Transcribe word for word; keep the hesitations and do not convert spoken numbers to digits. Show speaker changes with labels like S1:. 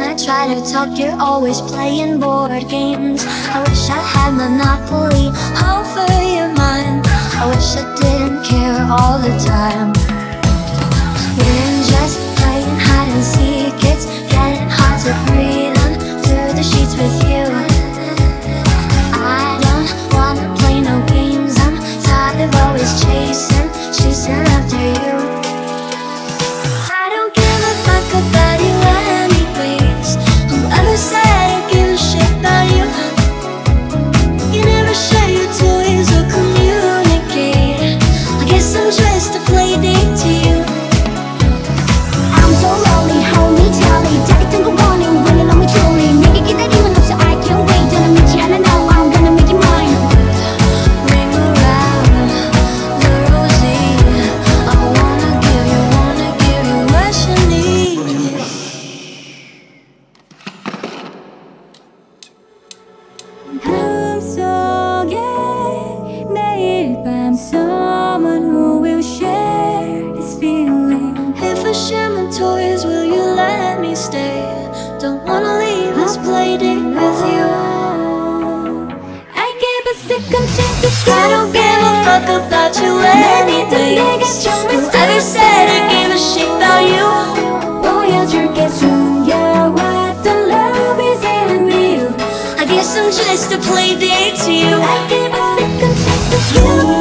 S1: when I try to talk, you're always playing board games. I wish I had monopoly over your mind. I wish I didn't care all the time. We're just playing hide and seek. It's getting hard to breathe under the sheets with you. I don't wanna play no games. I'm tired of always chasing, chasing after you. I don't give a fuck about you anyways. Whoever said I give a shit about you? You never share your toys or communicate. I guess I'm just a play date to you. I'm so lonely, hold me tightly. 짜릿한 거 원해, when you love me truly. 내게 기다림은 없어, I can't wait. 너는 믿지 않아, now I'm gonna make you mine. Ring around the rosy. I wanna give you, wanna give you what you need.
S2: 꿈속에 매일 밤 someone who will share this feeling.
S1: If I share my toys, will you let me stay? Don't wanna leave this playdate with you.
S2: I give a second chance to show.
S1: I don't give a fuck about you anyways. Whoever said I give a shit about you?
S2: 보여줄게 숨겨왔던 love isn't real.
S1: I guess I'm just a playdate to you.
S2: I give a second chance to you.